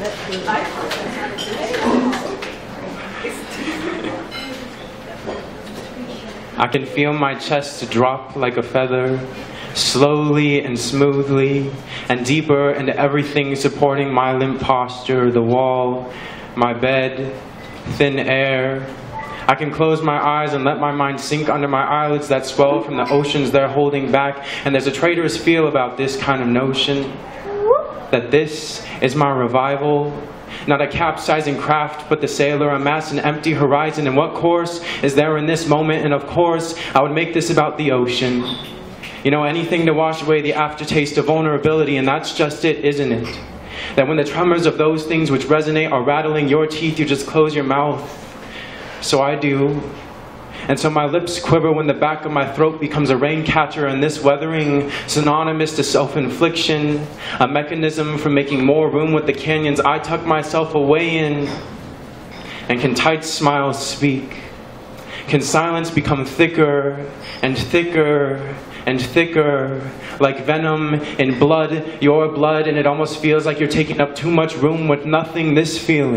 I can feel my chest drop like a feather, slowly and smoothly, and deeper into everything supporting my limp posture, the wall, my bed, thin air. I can close my eyes and let my mind sink under my eyelids that swell from the oceans they're holding back. And there's a traitorous feel about this kind of notion, that this is my revival. Not a capsizing craft, but the sailor amassed an empty horizon. And what course is there in this moment? And of course, I would make this about the ocean. You know, anything to wash away the aftertaste of vulnerability, and that's just it, isn't it? That when the tremors of those things which resonate are rattling your teeth, you just close your mouth. So I do. And so my lips quiver when the back of my throat becomes a rain catcher, and this weathering, synonymous to self-infliction, a mechanism for making more room with the canyons I tuck myself away in. And can tight smiles speak? Can silence become thicker and thicker and thicker, like venom in blood, your blood, and it almost feels like you're taking up too much room with nothing? This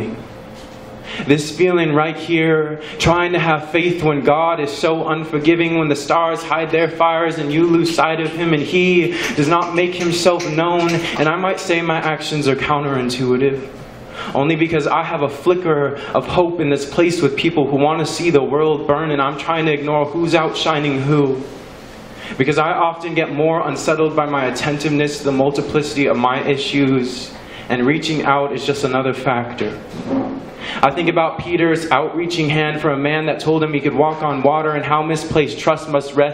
feeling right here, trying to have faith when God is so unforgiving, when the stars hide their fires and you lose sight of Him and He does not make Himself known. And I might say my actions are counterintuitive, only because I have a flicker of hope in this place with people who want to see the world burn, and I'm trying to ignore who's outshining who. Because I often get more unsettled by my attentiveness to the multiplicity of my issues, and reaching out is just another factor. I think about Peter's outreaching hand for a man that told him he could walk on water, and how misplaced trust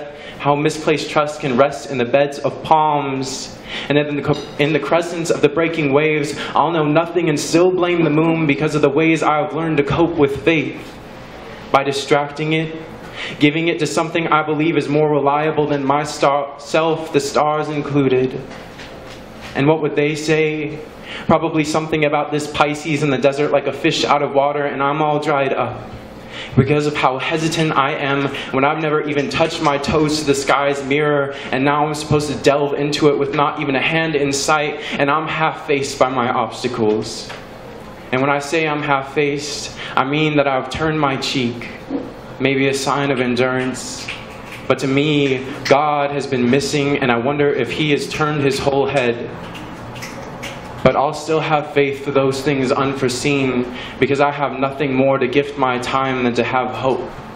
can rest in the beds of palms. And in the crescents of the breaking waves, I'll know nothing and still blame the moon because of the ways I've learned to cope with faith. By distracting it, giving it to something I believe is more reliable than myself, the stars included. And what would they say? Probably something about this Pisces in the desert, like a fish out of water, and I'm all dried up because of how hesitant I am when I've never even touched my toes to the sky's mirror, and now I'm supposed to delve into it with not even a hand in sight, and I'm half-faced by my obstacles. And when I say I'm half-faced, I mean that I've turned my cheek, maybe a sign of endurance. But to me, God has been missing, and I wonder if He has turned His whole head. But I'll still have faith for those things unforeseen, because I have nothing more to gift my time than to have hope.